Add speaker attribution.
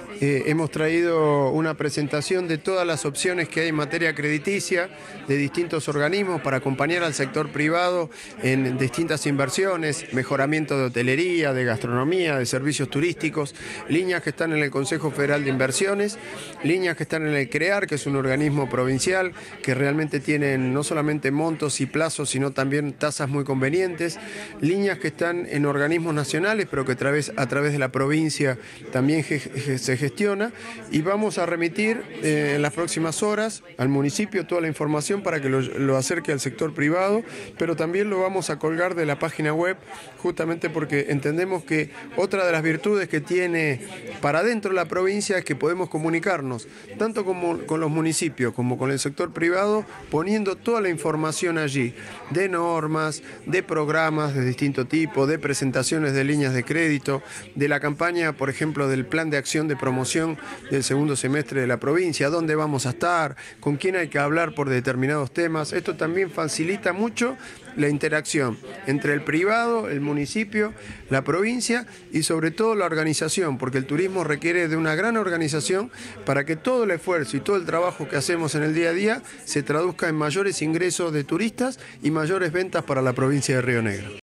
Speaker 1: Hemos traído una presentación de todas las opciones que hay en materia crediticia de distintos organismos para acompañar al sector privado en distintas inversiones, mejoramiento de hotelería, de gastronomía, de servicios turísticos, líneas que están en el Consejo Federal de Inversiones, líneas que están en el CREAR, que es un organismo provincial que realmente tienen no solamente montos y plazos, sino también tasas muy convenientes, líneas que están en organismos nacionales, pero que a través de la provincia también se gestiona, y vamos a remitir en las próximas horas al municipio toda la información para que lo acerque al sector privado, pero también lo vamos a colgar de la página web, justamente porque entendemos que otra de las virtudes que tiene para dentro la provincia es que podemos comunicarnos tanto con los municipios como con el sector privado, poniendo toda la información allí, de normas, de programas de distinto tipo, de presentaciones de líneas de crédito, de la campaña, por ejemplo, del plan de acción de promoción del segundo semestre de la provincia, dónde vamos a estar, con quién hay que hablar por determinados temas. Esto también facilita mucho la interacción entre el privado, el municipio, la provincia y sobre todo la organización, porque el turismo requiere de una gran organización para que todo el esfuerzo y todo el trabajo que hacemos en el día a día se traduzca en mayores ingresos de turistas y mayores ventas para la provincia de Río Negro.